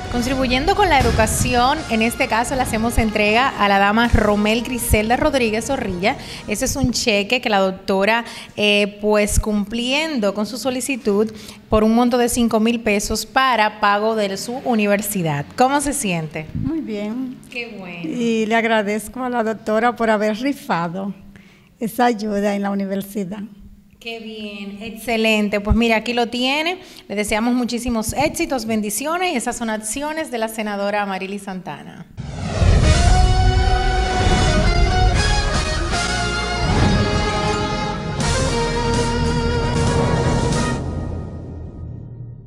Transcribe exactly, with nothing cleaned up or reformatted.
Contribuyendo con la educación, en este caso le hacemos entrega a la dama Romel Griselda Rodríguez Zorrilla. Ese es un cheque que la doctora, eh, pues cumpliendo con su solicitud por un monto de cinco mil pesos para pago de su universidad. ¿Cómo se siente? Muy bien. Qué bueno. Y le agradezco a la doctora por haber rifado esa ayuda en la universidad. Qué bien, excelente. Pues mira, aquí lo tiene. Le deseamos muchísimos éxitos, bendiciones y esas son acciones de la senadora Amarilis Santana.